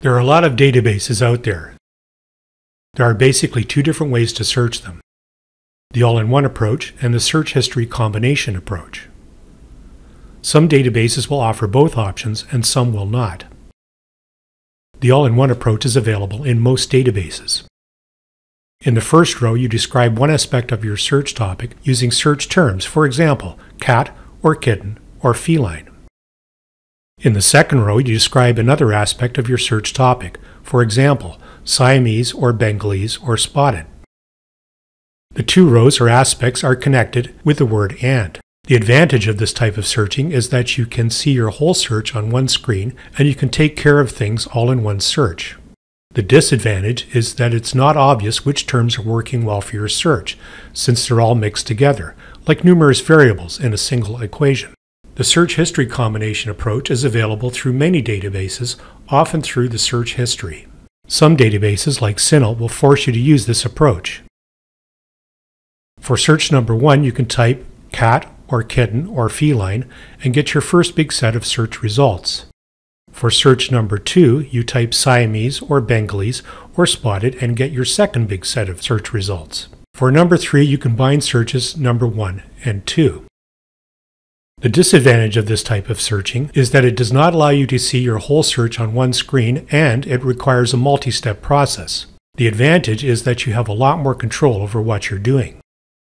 There are a lot of databases out there. There are basically two different ways to search them: the all-in-one approach and the search history combination approach. Some databases will offer both options and some will not. The all-in-one approach is available in most databases. In the first row, you describe one aspect of your search topic using search terms, for example, cat or kitten or feline. In the second row, you describe another aspect of your search topic, for example, Siamese or Bengalese or spotted. The two rows or aspects are connected with the word "and." The advantage of this type of searching is that you can see your whole search on one screen and you can take care of things all in one search. The disadvantage is that it's not obvious which terms are working well for your search, since they're all mixed together, like numerous variables in a single equation. The search history combination approach is available through many databases, often through the search history. Some databases, like CINAHL, will force you to use this approach. For search number 1, you can type cat or kitten or feline and get your first big set of search results. For search number 2, you type Siamese or Bengalese or spotted and get your second big set of search results. For number 3, you combine searches number 1 and 2. The disadvantage of this type of searching is that it does not allow you to see your whole search on one screen, and it requires a multi-step process. The advantage is that you have a lot more control over what you're doing.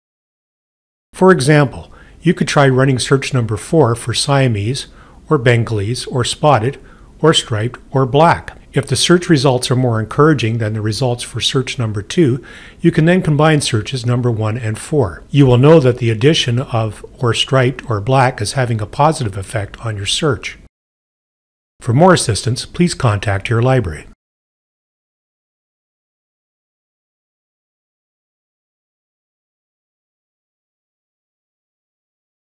For example, you could try running search number 4 for Siamese, or Bengalese, or spotted, or striped, or black. If the search results are more encouraging than the results for search number 2, you can then combine searches number 1 and 4. You will know that the addition of or striped or black is having a positive effect on your search. For more assistance, please contact your library.